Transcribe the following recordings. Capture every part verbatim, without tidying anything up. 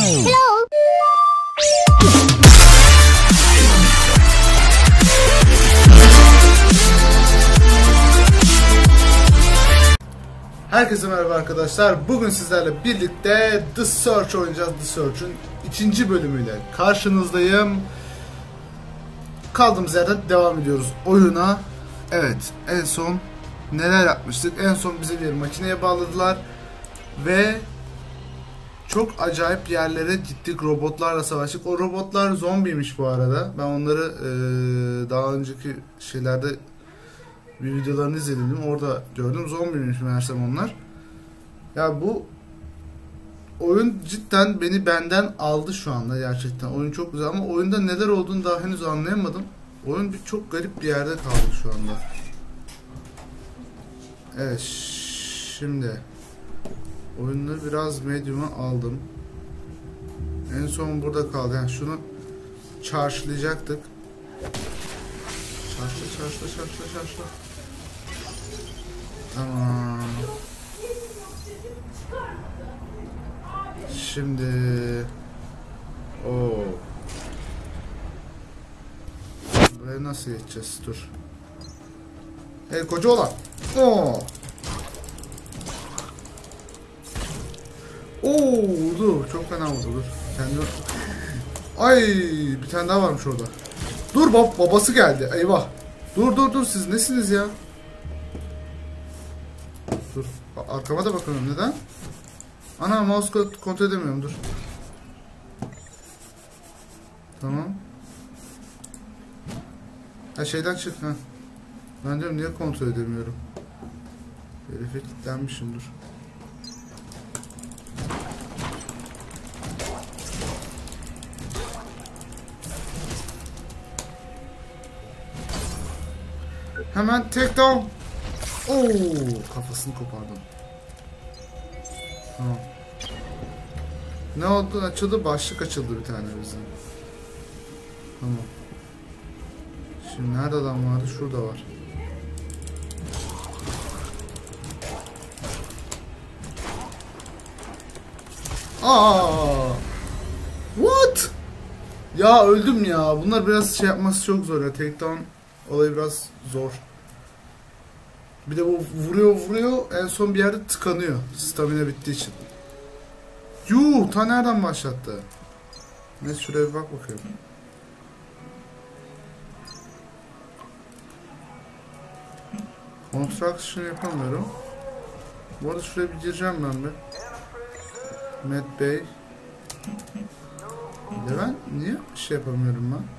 Hello. Herkese merhaba arkadaşlar. Bugün sizlerle birlikte The Search oynayacağız. The Search'ün ikinci bölümüyle karşınızdayım. Kaldığımız yerden devam ediyoruz oyuna. Evet, en son neler yapmıştık? En son bizi bir makineye bağladılar ve çok acayip yerlere gittik. Robotlarla savaştık. O robotlar zombiymiş bu arada. Ben onları ee, daha önceki şeylerde bir videolarını izledim. Orada gördüm. Zombiymiş meğersem onlar. Ya bu oyun cidden beni benden aldı şu anda gerçekten. Oyun çok güzel ama oyunda neler olduğunu daha henüz anlayamadım. Oyun bir çok garip bir yerde kaldık şu anda. Evet, şimdi oyunu biraz medium'a aldım. En son burada kaldı. Yani şunu charge'layacaktık. Charge'la, charge'la, charge'la, charge'la. Tamam. Şimdi o buraya nasıl geçeceğiz? Dur. Hey koca olan. Oo. Oo, dur. Çok fena oldu. Dur. Kendi. Ay, bir tane daha varmış orada. Dur, bab babası geldi. Eyvah. Dur dur dur, siz nesiniz ya? Dur. Arkama da bakalım, neden? Ana, mouse kontrol edemiyorum, dur. Tamam. Ha, şeyden çık ha. Ben diyorum niye kontrol edemiyorum? Herife kilitlenmişim, dur. Hemen take down. Oo, kafasını kopardım. Tamam. Ne oldu? Açıldı, başlık açıldı bir tane bizim. Tamam. Şimdi nerede adam vardı? Şurada var. Aa! What? Ya öldüm ya. Bunlar biraz şey yapması çok zor ya. Take down olayı biraz zor. Bir de bu vuruyor vuruyor, en son bir yerde tıkanıyor. Stamina bittiği için. Yuh, ta nereden başlattı? Neyse, şuraya bir bak bakayım. Construction yapamıyorum. Bu arada şuraya bir gireceğim ben bir. Matt Bey. Bir de ben niye bir şey yapamıyorum ben?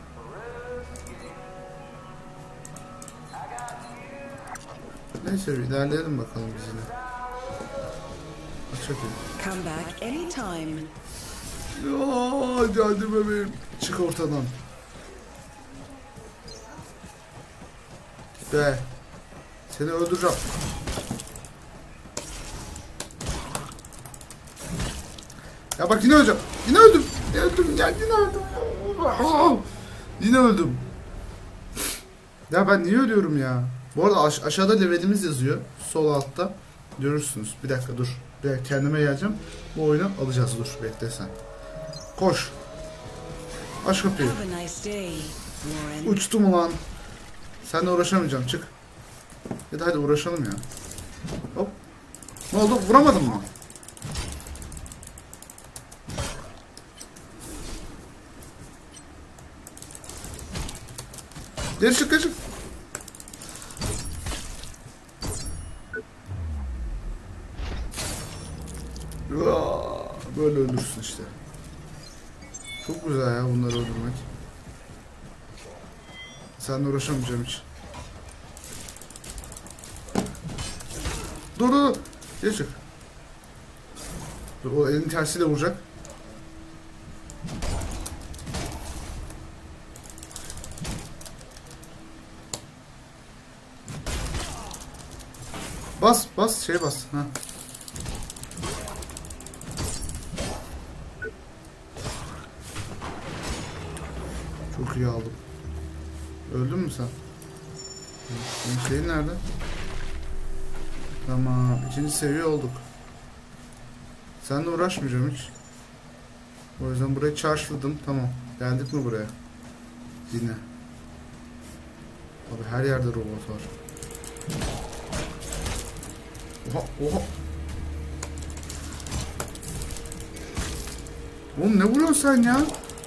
Neyse, bir ilerleyelim bakalım biz yine. Aç bakayım. Come back anytime. Ya geldi bebeğim. Çık ortadan. Be. Seni öldüreceğim. Ya bak, yine öleceğim. Yine öldüm. Yine öldüm. Ya yine öldüm. Yine öldüm. Ya ben niye ölüyorum ya? Bu arada aş aşağıda levelimiz yazıyor. Sol altta. Görürsünüz. Bir dakika dur. Bir dakika, kendime geleceğim. Bu oyunu alacağız. Dur, bekle sen. Koş. Aç kapıyı. Uçtum ulan. Seninle uğraşamayacağım. Çık. Ya da hadi uğraşalım ya. Hop. Ne oldu? Vuramadın mı? Geri çık, geri çık. Böyle ölürsün işte. Çok güzel ya bunları öldürmek. Seninle uğraşamayacağım hiç. Dur dur dur. Geri çık. Dur, o elin tersiyle vuracak. Bas bas, şey bas. Ha. Çok iyi aldım. Öldün mü sen? Senin şeyin nerede? Tamam, ikinci seviye olduk. Seninle uğraşmayacağım hiç. O yüzden burayı charge'ladım. Tamam. Geldik mi buraya? Yine. Abi her yerde robot var. Oha oha. Oğlum ne vuruyorsun sen ya?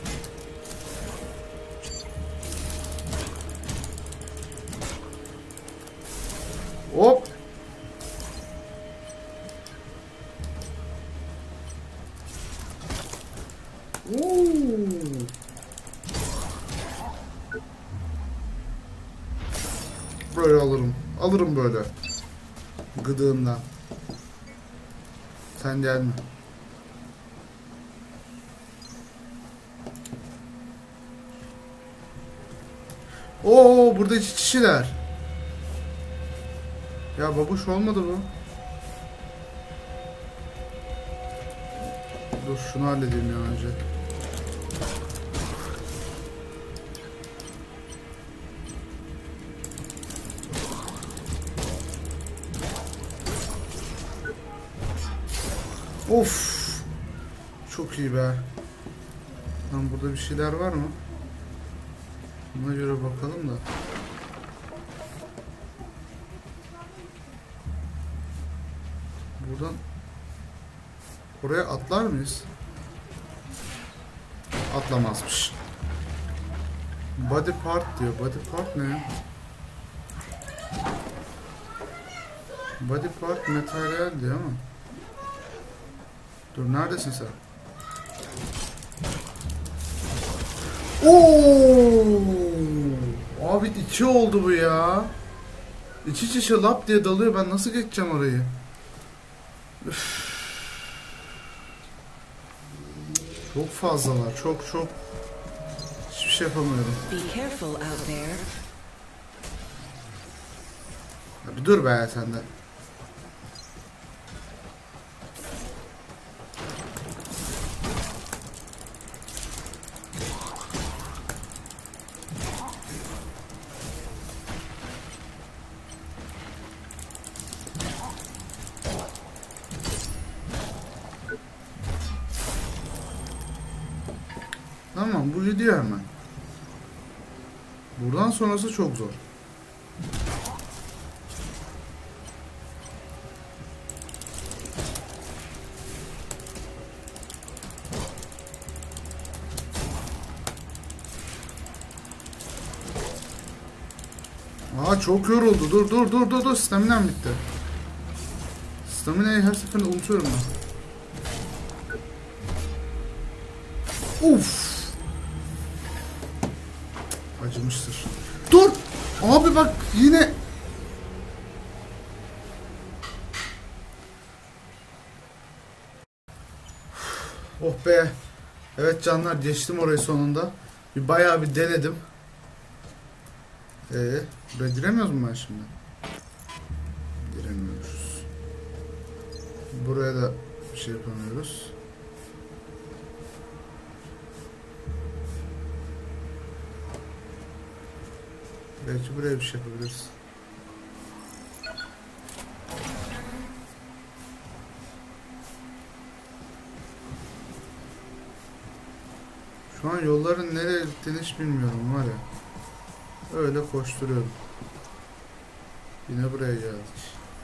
Hop. Oo. Böyle alırım. Alırım böyle. Gıdığından. Sen gelme. Oo, burada iki kişiler. Ya babuş olmadı bu. Dur şunu halledeyim ya önce. Of. Çok iyi be. Lan burada bir şeyler var mı? Buna göre bakalım da. Buradan oraya atlar mıyız? Atlamazmış. Body part diyor. Body part ne? Body part materyal diyor ama. Dur neredesin sen? Oo! Abi iki oldu bu ya. İç iç içe lap diye dalıyor. Ben nasıl geçeceğim orayı? Üff. Çok fazlalar. Çok çok. Hiçbir şey yapamıyorum. Be careful out there. Ya bir dur be sen de. Tamam bu gidiyor hemen. Buradan sonrası çok zor. Aa çok yoruldu. Dur dur dur dur dur. Staminam bitti. Stamina'yı her seferinde unutuyorum ben. Uf. Acımıştır. Dur! Abi bak yine. Oh be. Evet canlar geçtim orayı sonunda. Bir bayağı bir denedim. Eee buraya giremiyoruz mu ben şimdi? Giremiyoruz. Buraya da bir şey yapamıyoruz. Belki buraya bir şey yapabiliriz. Şu an yolların nereye gittiğini hiç bilmiyorum var ya. Öyle koşturuyorum. Yine buraya geldik.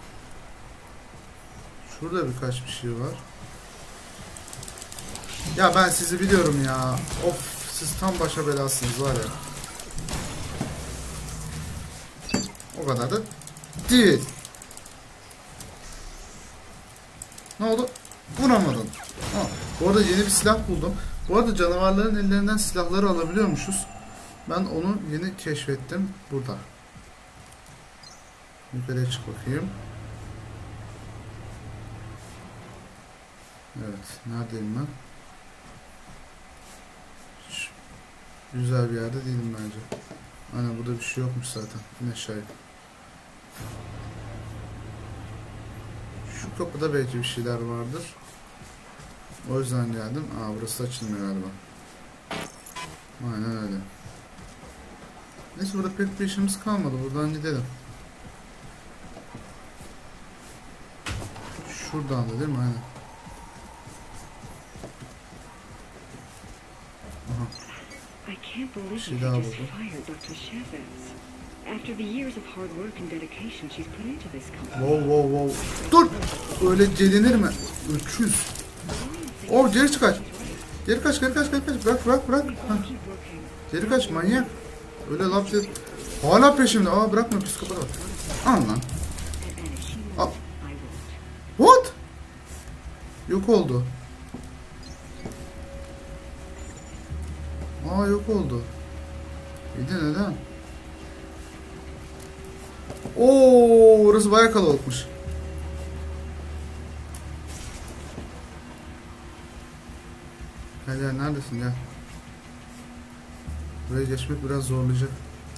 Şurada birkaç bir şey var. Ya ben sizi biliyorum ya. Of siz tam başa belasınız var ya. O kadar da değil. Ne oldu? Vuramadın. Ha, bu arada yeni bir silah buldum. Bu arada canavarların ellerinden silahları alabiliyormuşuz. Ben onu yeni keşfettim. Burada. Yukarıya çık bakayım. Evet. Neredeyim ben? Hiç güzel bir yerde değilim bence. Aynen burada bir şey yokmuş zaten. Yine aşağıya. Şu kapıda belki bir şeyler vardır. O yüzden geldim. Aa burası açılmıyor galiba. Aynen öyle. Neyse burada pek bir işimiz kalmadı. Buradan gidelim. Şuradan da değil mi? Aynen. I can't believe Bir şey they daha just buldum. fired Doctor Chavez. After the years of hard work and dedication she's put into this company. Wow wow wow. Dur! Öyle gelinir mi? Öküz. Oh, geri kaç. Geri kaç, geri kaç, geri kaç. Bırak, bırak, bırak. Heh. Geri kaç, manyak. Öyle laf dedi. Hala peşimde. Aa, bırakma, psikopat bak. Al lan. Al. What? Yok oldu. Aa, yok oldu. İyi de neden? Oo, orası bayağı kalabalıkmış. Gel gel, neredesin, gel. Buraya geçmek biraz zorlayacak.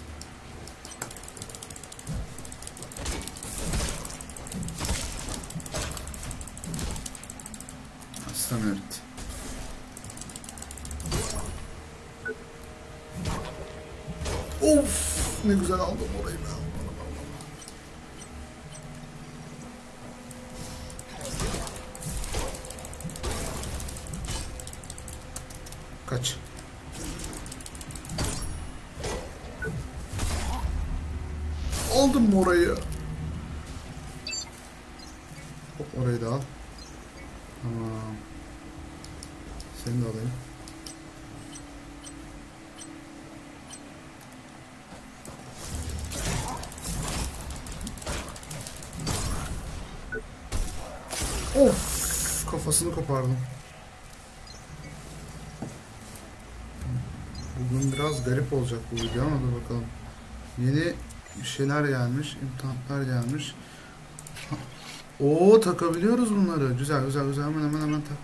Aslan evet. Of, ne güzel aldım orayı ben. Kaç. Aldım mı orayı? Hop, orayı da al. Tamam. Seni de alayım. Of, kafasını kopardım. Bugün biraz garip olacak bu video ama dur bakalım. Yeni bir şeyler gelmiş, imtihanlar gelmiş. Oo, takabiliyoruz bunları. Güzel güzel güzel, hemen hemen hemen tak.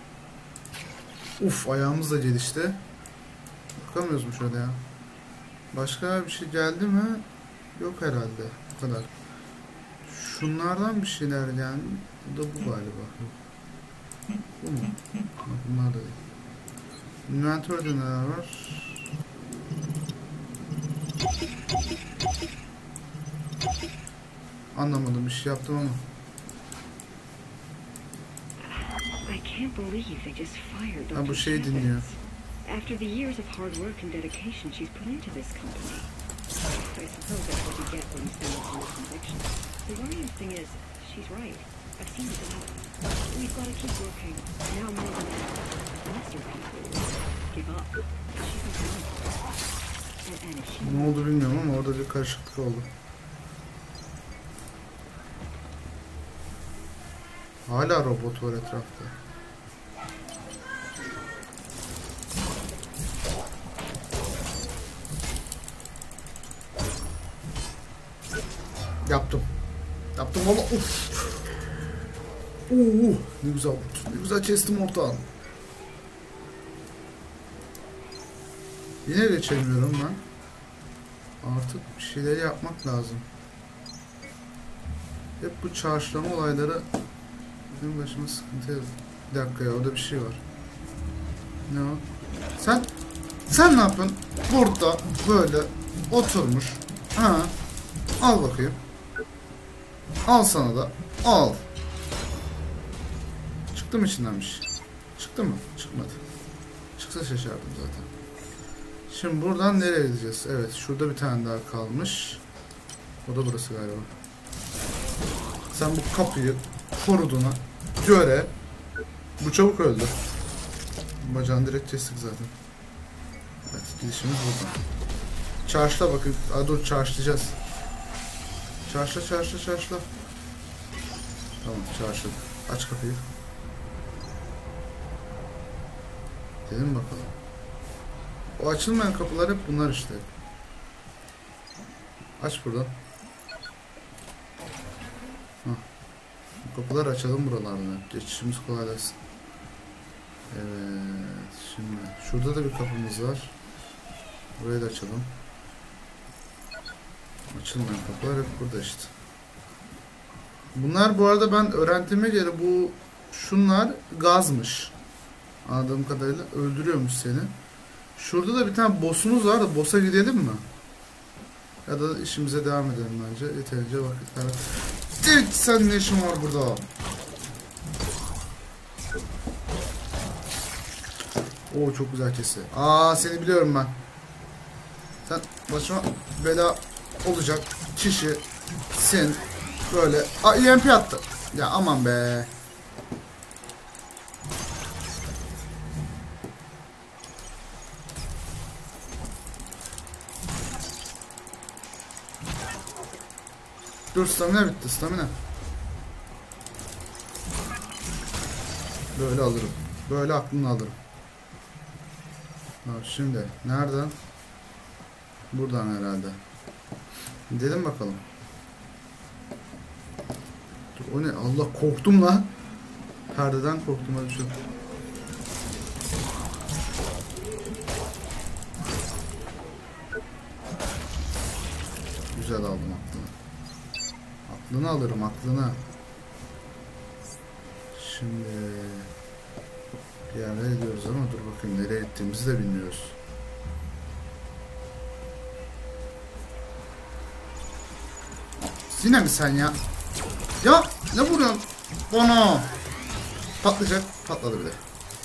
Uf, ayağımız da gelişti. Bakamıyoruz mu şöyle ya? Başka bir şey geldi mi? Yok herhalde. Bu kadar. Şunlardan bir şeyler geldi. Bu da bu galiba. Bu mu? Bunlar da değil. Inventörde neler var? Anlamadım, bir şey yaptım ama. I can't believe they just fired Ha, bu Doctor şey dinliyor. Chavez. After the years of hard work and dedication she's put into this company. I suppose that's what you get when you stand up for your convictions. The worrying thing is, she's right. I've seen it all. We've got to keep working. Now more than ever. Lesser people give up. She's not done. And, and if she... Ne oldu bilmiyorum ama orada bir karışıklık oldu. Hala robot var etrafta. Yaptım. Yaptım valla. Uf. Oo, ne güzel oldu. Ne güzel kestim ortağım. Yine geçemiyorum ben. Artık bir şeyleri yapmak lazım. Hep bu çarşılama olayları benim başıma sıkıntı yazıyor. Bir dakika ya, orada bir şey var. Ne o? Sen sen ne yapın? Burada böyle oturmuş. Ha. Al bakayım. Al sana da. Al. Çıktı mı içinden bir şey? Çıktı mı? Çıkmadı. Çıksa şaşardım zaten. Şimdi buradan nereye gideceğiz? Evet, şurada bir tane daha kalmış. O da burası galiba. Sen bu kapıyı koruduğuna göre bu çabuk öldü. Bacağını direkt kestik zaten. Evet, gidişimiz buradan. Çarşla bakın. Aa, dur, çarşlayacağız. Çarşla çarşla çarşla. Tamam, çarşladık. Aç kapıyı. Dedim bakalım. O açılmayan kapılar hep bunlar işte. Aç buradan. Hah. Bu kapıları açalım buralardan. Geçişimiz kolaylaşsın. Evet. Şimdi şurada da bir kapımız var. Burayı da açalım. Açılmayan kapılar hep burada işte. Bunlar bu arada ben öğrendiğime göre bu şunlar gazmış. Anladığım kadarıyla öldürüyormuş seni. Şurada da bir tane boss'umuz var da boss'a gidelim mi? Ya da işimize devam edelim bence. Yeterince vakit var. Evet, sen ne işin var burada? Oo çok güzel kesti. Aa seni biliyorum ben. Sen başıma bela olacak kişisin. Böyle. Aa E M P attı. Ya aman be. Dur stamina bitti stamina. Böyle alırım. Böyle aklını alırım. Ha, şimdi nereden? Buradan herhalde. Gidelim bakalım. Dur, o ne? Allah korktum lan. Perdeden korktum hadi şu. Güzel aldım aklını. Aklını alırım aklını. Şimdi bir yere gidiyoruz ama dur bakayım nereye gittiğimizi de bilmiyoruz. Yine mi sen ya? Ya ne vuruyorsun? Bana. Patlayacak. Patladı bile.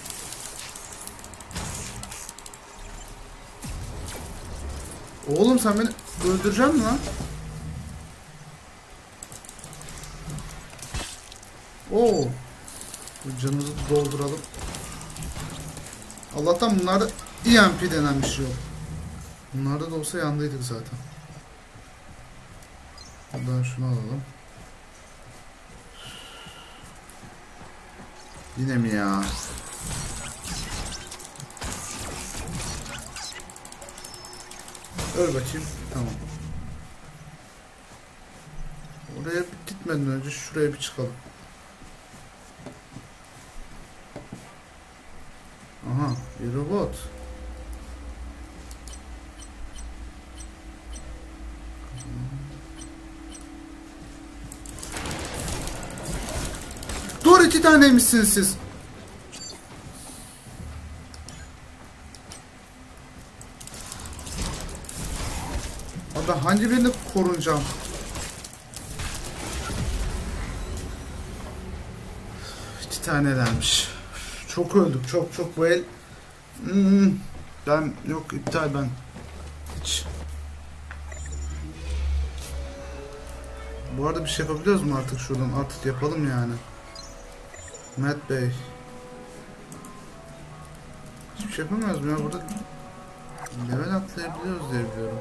Oğlum sen beni öldüreceksin mi lan? Oo. Bu canımızı dolduralım. Allah'tan bunlarda E M P denen bir şey yok. Bunlarda da olsa yandıydık zaten. Buradan şunu alalım. Yine mi ya? Öl bakayım. Tamam. Oraya gitmeden önce şuraya bir çıkalım. Aha, bir robot. Dur iki taneymişsiniz siz. Abi hangi birini korunacağım? İki tanelermiş. Çok öldük çok çok bu el. Hmm, ben yok iptal ben. Hiç. Bu arada bir şey yapabiliyoruz mu artık şuradan? Artık yapalım yani. Matt Bey. Hiçbir şey yapamıyoruz mu ya burada? Level atlayabiliyoruz diye biliyorum.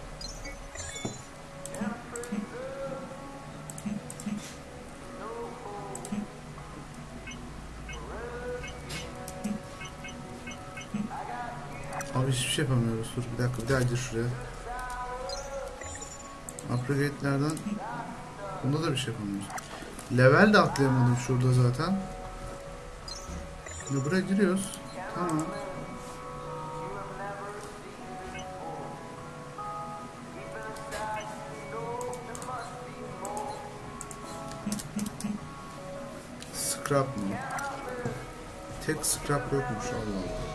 Abi hiçbir şey yapamıyoruz. Dur bir dakika bir daha gir şuraya. Upgrade'lerden bunda da bir şey yapamıyoruz. Level de atlayamadım şurada zaten. Ya buraya giriyoruz. Tamam. Scrap mı? Tek scrap yokmuş Allah Allah.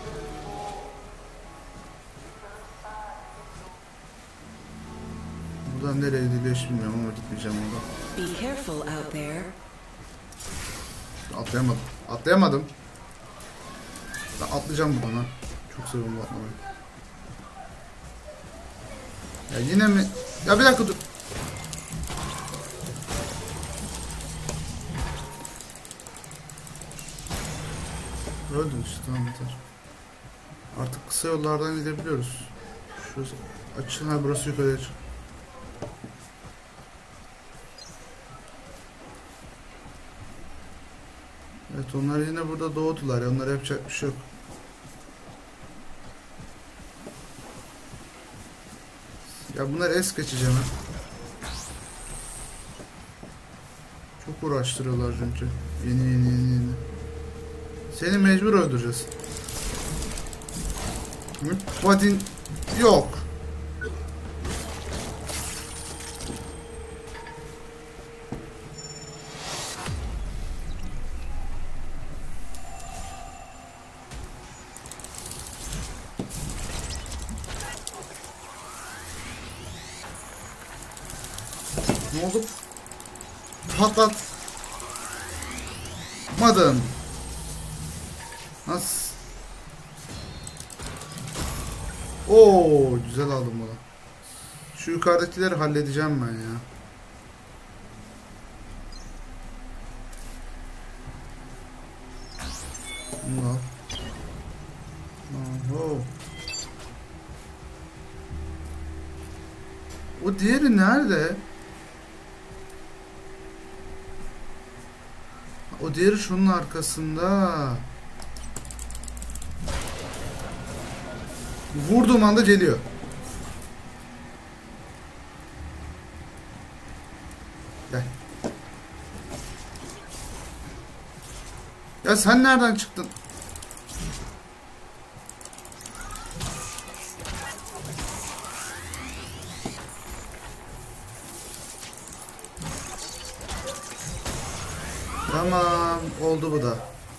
Buradan nereye gidiyor hiç bilmiyorum ama gitmeyeceğim orada. Be careful out there. Atlayamadım. Atlayamadım. Ben atlayacağım buradan ha. Çok seviyorum bu atlamayı. Ya yine mi? Ya bir dakika dur. Öldüm işte tamam yeter. Artık kısa yollardan gidebiliyoruz. Şurası açın ha burası yukarıya çık. Evet onlar yine burada doğdular ya onlara yapacak bir şey yok. Ya bunlar es geçeceğim ha. Çok uğraştırıyorlar çünkü. Yeni yeni yeni yeni. Seni mecbur öldüreceğiz. Mütbadin yok. Ne oldu? Patlatmadın. Nasıl? Oo, güzel aldım bunu. Şu yukarıdakileri halledeceğim ben ya. Bunu al. Oho. O diğeri nerede? O diğeri şunun arkasında. Vurduğum anda geliyor. Gel. Ya sen nereden çıktın? Tamam, oldu bu da.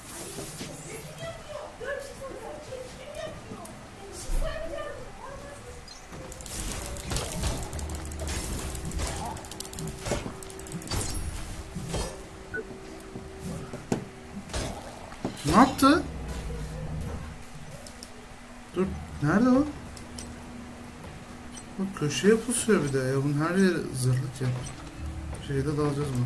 Ne yaptı? Dur, nerede o? Bak köşeye pusuyor bir de ya, bunun her yeri zırhlık ya. Şeyde dalacağız mı?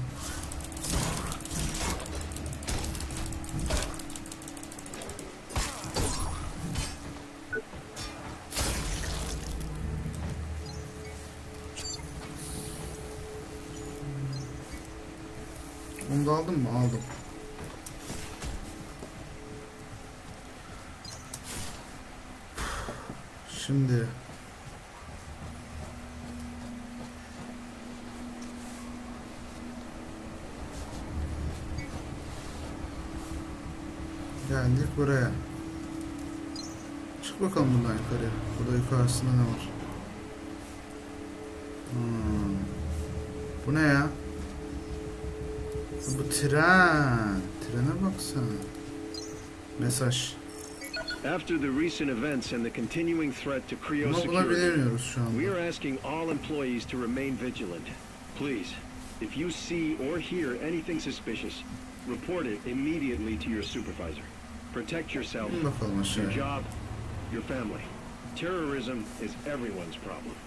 Onu da aldın mı? Aldım. Şimdi geldik buraya. Çık bakalım buradan yukarıya. Burada yukarısında ne var? Hmm. Bu ne ya? Bu tren. Trene baksana. Mesaj. After the recent events and the continuing threat to Creo Ama buna security, bilemiyoruz şu anda. we are asking all employees to remain vigilant. Please, if you see or hear anything suspicious, report it immediately to your supervisor. Protect yourself, Bir bakalım your aşağıya. job, your family. Terrorism is everyone's problem.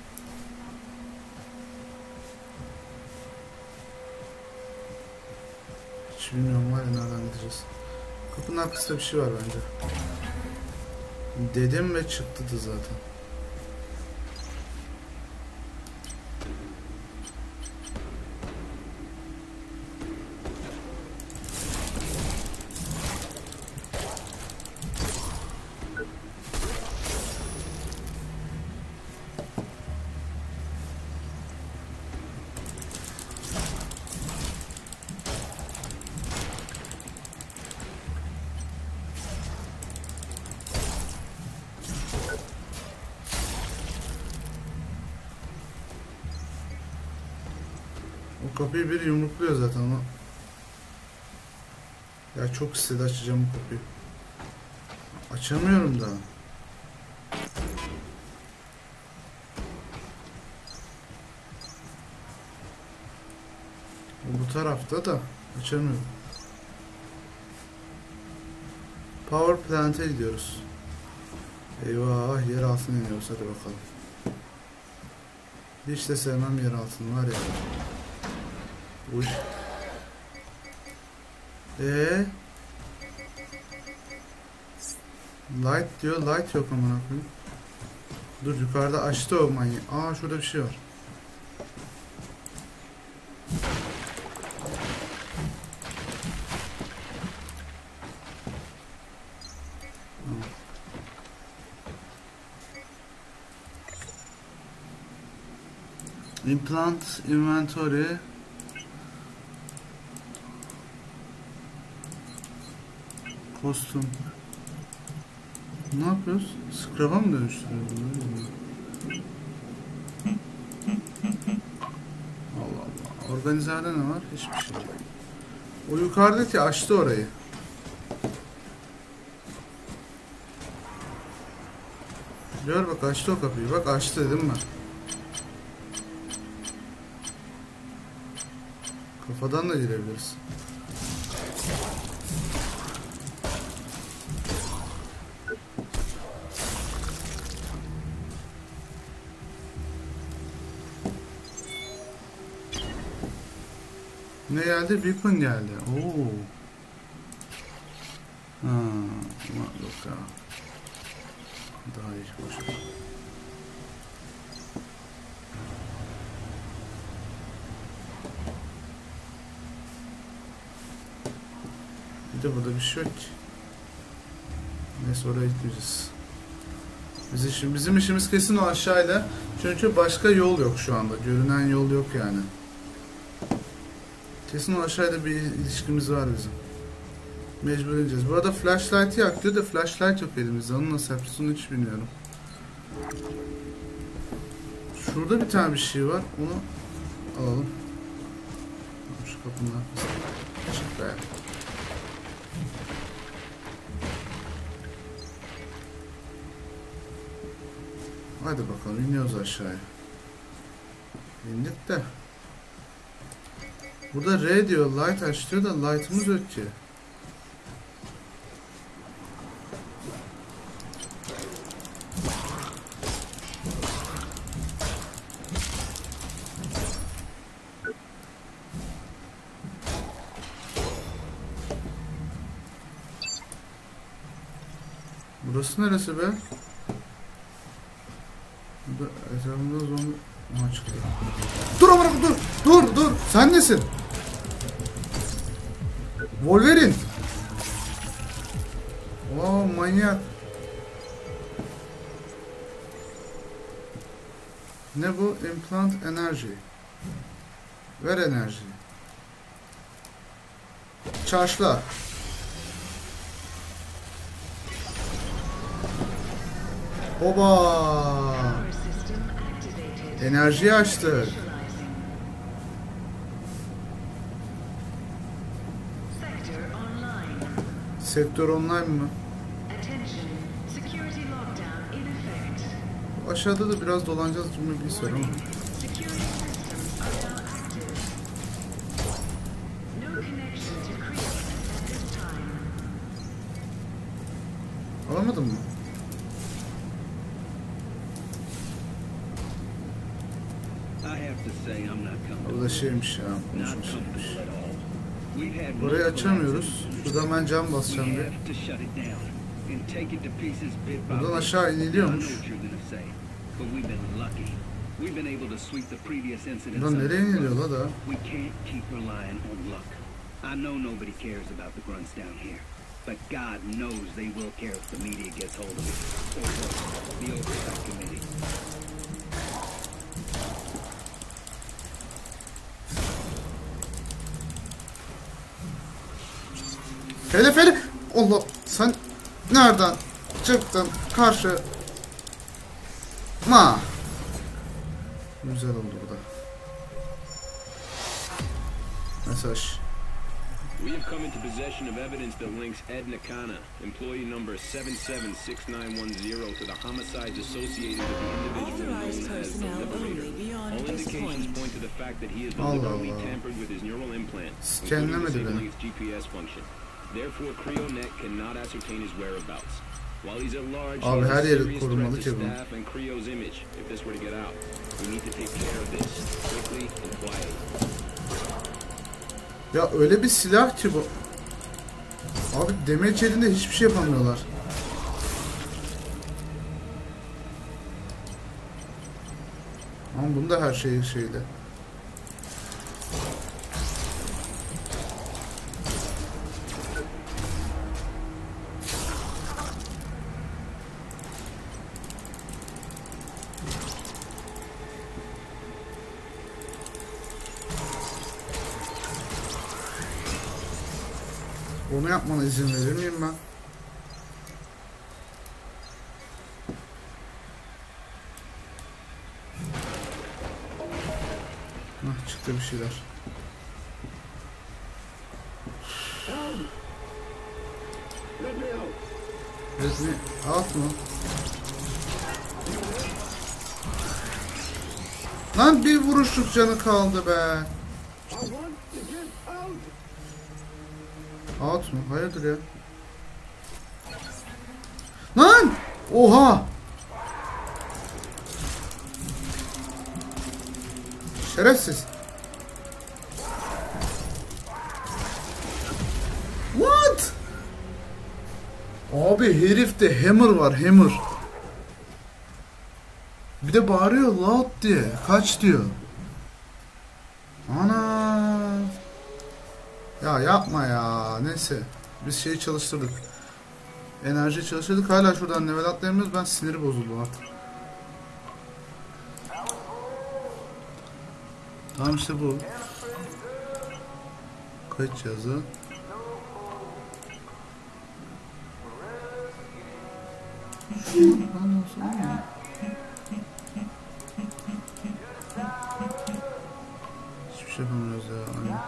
Hiç bilmiyorum var ya, nereden gideceğiz. Kapının arkasında bir şey var bence. Dedim ve çıktı da zaten. O kapıyı bir yumrukluyor zaten ama. Ya çok istedi açacağım bu kapıyı. Açamıyorum da. O bu tarafta da açamıyorum. Power Plant'e gidiyoruz. Eyvah, yer altına iniyoruz, hadi bakalım. Hiç de sevmem yer altını var ya. Uy. Eee? Light diyor, light yok amına koyayım. Dur, yukarıda açtı o manyak. Aa, şurada bir şey var. Implant inventory. Kostüm. Ne yapıyoruz? Scrub'a mı dönüştürüyoruz? Allah Allah. Organizerde ne var? Hiçbir şey yok. O yukarıdaki açtı orayı. Gör bak, açtı o kapıyı. Bak açtı dedim mi? Kafadan da girebiliriz. Ne geldi? Beacon geldi. Oo. Ha, yok ya. Daha iyi boş ver. Bir de burada bir şey yok ki. Neyse oraya gitmeyeceğiz. Biz işim, bizim işimiz kesin o aşağıyla. Çünkü başka yol yok şu anda. Görünen yol yok yani. Kesin o aşağıyla bir ilişkimiz var bizim. Mecbur edeceğiz. Bu arada flashlight'ı yak diyor da flashlight yok elimizde. Onu nasıl yapacağız onu hiç bilmiyorum. Şurada bir tane bir şey var. Onu alalım. Şu kapının arkasına. Çık be. Hadi bakalım iniyoruz aşağıya. İndik de. Burada R diyor, light aç diyor da light'ımız yok ki. Burası neresi be? Burada etrafında zombi... Aha çıktı. Dur amına dur! Dur dur! Sen nesin? Wolverine! Oo manyak! Ne bu? Implant enerji. Ver enerji. Çarşla. Oba! Enerjiyi açtı. Sektör online mı? Aşağıda da biraz dolanacağız gibi bir soru ama. Alamadın mı? O da şeymiş ya, konuşmuşmuş. Burayı açamıyoruz. Buradan ben cam basacağım bir. Buradan aşağı iniliyormuş. Buradan nereye iniliyor la da? But God knows they will care if the media gets hold of it. Or the oversight committee. Feli Feli! Allah! Sen nereden çıktın karşı? Ma! Güzel oldu bu da. Mesaj. We have come into possession of evidence that links Ed Nakana, employee number seven seven six nine one zero, to the homicides associated with the individual known as the Liberator. All indications point to the fact that he has deliberately tampered with his neural implants, including disabling its G P S function. Therefore, CreoNet cannot ascertain his whereabouts. While he's at large, he has a serious threat to staff and Creo's image if this were to get out. We need to take care of this quickly and quietly. Ya öyle bir silah ki bu. Abi damage yerinde hiçbir şey yapamıyorlar. Ama bunda her şey şeyde. Onu yapmana izin verir miyim ben? Hah, çıktı bir şeyler. Let me out mı? Lan bir vuruşluk canı kaldı be. Out mu? Hayırdır ya? Lan! Oha! Şerefsiz. Abi herifte hammer var, hammer. Bir de bağırıyor loud diye. Kaç diyor. Ana. Ya yapma ya. Neyse. Biz şeyi çalıştırdık. Enerji çalıştırdık. Hala şuradan level atlayamıyoruz. Ben siniri bozuldu artık. Tamam işte bu. Kayıt cihazı. Şuradan olsun mu? Hiçbir şey yapamıyoruz ya. Aynen.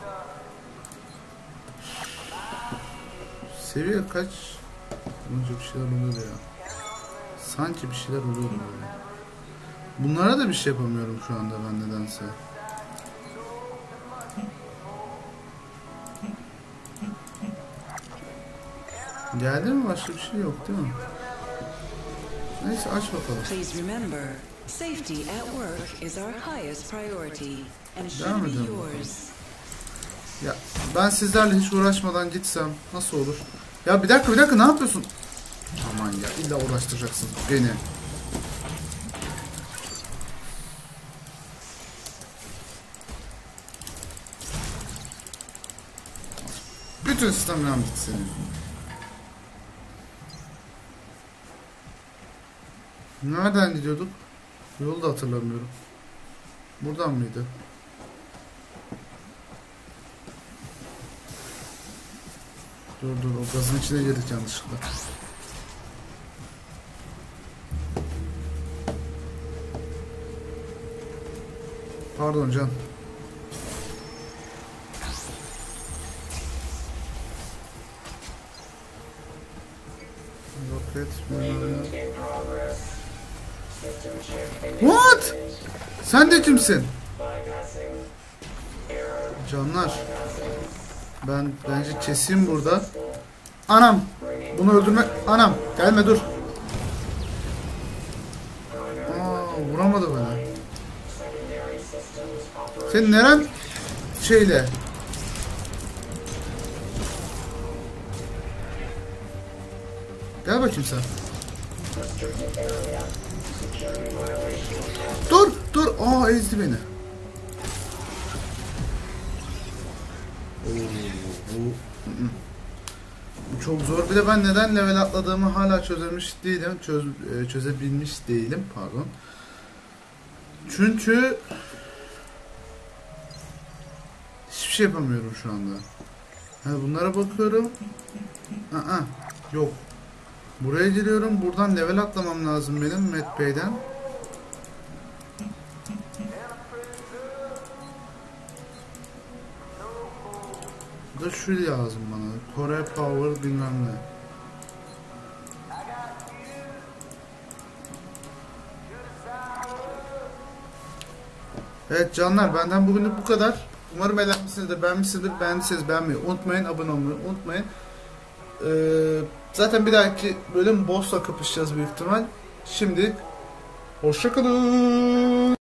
Seviye kaç? Bunca bir şeyler oluyor ya. Sanki bir şeyler oluyor böyle. Bunlara da bir şey yapamıyorum şu anda ben nedense. Geldi mi? Başka bir şey yok değil mi? Neyse aç bakalım. Please remember, safety at work is our highest priority and Devam should be edelim yours. Ya ben sizlerle hiç uğraşmadan gitsem nasıl olur? Ya bir dakika bir dakika ne yapıyorsun? Aman ya illa uğraştıracaksın beni. Bütün sistemler gitti senin. Nereden gidiyorduk? Yolu da hatırlamıyorum. Buradan mıydı? Dur dur o gazın içine girdik yanlışlıkla. Pardon can. Roket. What? Sen de kimsin? Canlar. Ben bence keseyim burada. Anam. Bunu öldürmek. Anam. Gelme dur. Aa, vuramadı beni. Senin neren şeyle? Gel bakayım sen. Dur dur. Aa ezdi beni. Bu, bu çok zor. Bir de ben neden level atladığımı hala çözülmüş değilim. Çöz, çözebilmiş değilim. Pardon. Çünkü hiçbir şey yapamıyorum şu anda. Yani bunlara bakıyorum. Aa, yok. Buraya giriyorum. Buradan level atlamam lazım benim Matt Bey'den. Da şu lazım bana. Kore Power bilmem ne. Evet canlar benden bugünlük bu kadar. Umarım eğlenmişsinizdir, beğenmişsinizdir. Beğendiyseniz beğenmeyi unutmayın. Abone olmayı unutmayın. Ee, zaten bir dahaki bölüm boss'la kapışacağız büyük ihtimal. Şimdi hoşça kalın.